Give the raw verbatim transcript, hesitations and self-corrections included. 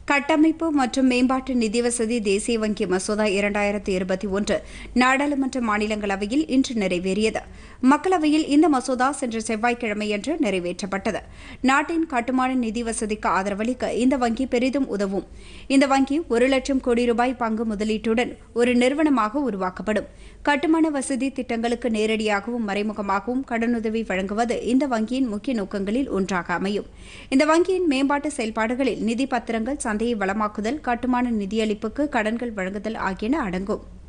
கட்டமைப்பு மற்றும் மேம்பாட்டு நிதி வசதி தேசிய வங்கி மசோதா இரண்டாயிரத்து இருபத்தி ஒன்று நாடாளுமன்ற மாநிலங்களவையில் இன்று நிறைவேறியது. மக்களவையில் இந்த மசோதா சென்ற செவ்வாய்க்கிழமையன்று நிறைவேற்றப்பட்டது. நாட்டின் கட்டுமான நிதி வசதிக்கு ஆதரவளிக்க இந்த வங்கி பெரிதும் உதவும். இந்த வங்கி ஒரு லட்சம் கோடி ரூபாய் பங்கு முதலீட்டுடன் ஒரு நிறுவனமாக உருவாக்கப்படும். கட்டுமான வசதி திட்டங்களுக்கு நேரடியாகவும் மறைமுகமாகவும் கடனுதவி வழங்குவது இந்த வங்கியின் முக்கிய நோக்கங்களில் ஒன்றாக அமையும். இந்த வங்கியின் மேம்பாட்டு செயல்பாடுகளில் நிதி பத்திரங்கள், சந்தையை வளமாக்குதல், கட்டுமான நிதியளிப்புக்கு கடன்கள் வழங்குதல் ஆகியன அடங்கும்.